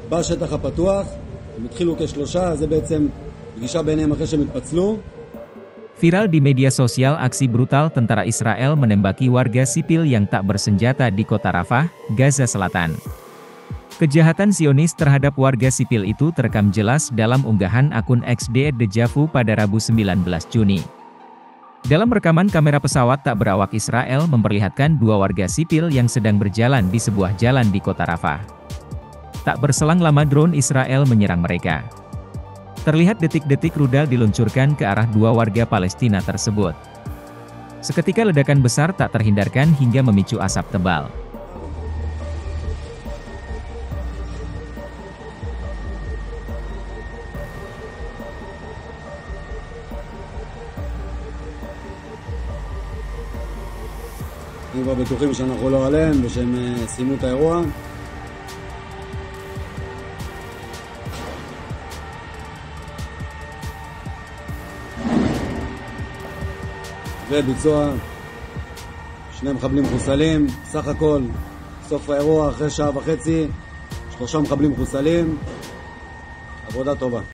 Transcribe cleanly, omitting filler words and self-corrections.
בשטח הפתוח, הם התחילו כשלושה, זה בעצם פגישה ביניהם אחרי שהם התפצלו. Viral di media sosial aksi brutal tentara Israel menembaki warga sipil yang tak bersenjata di kota Rafah, Gaza Selatan. Kejahatan Zionis terhadap warga sipil itu terekam jelas dalam unggahan akun X @dejavu pada Rabu 19 Juni. Dalam rekaman kamera pesawat tak berawak Israel memperlihatkan dua warga sipil yang sedang berjalan di sebuah jalan di kota Rafah. Tak berselang lama drone Israel menyerang mereka. Terlihat detik-detik rudal diluncurkan ke arah dua warga Palestina tersebut. Seketika ledakan besar tak terhindarkan hingga memicu asap tebal. הם כבר בטוחים שאנחנו לא עליהם ושהם סיימו את האירוע. וביצוע, שני מחבלים חוסלים, סך הכל סוף האירוע אחרי שעה וחצי, 3 מחבלים חוסלים, עבודה טובה.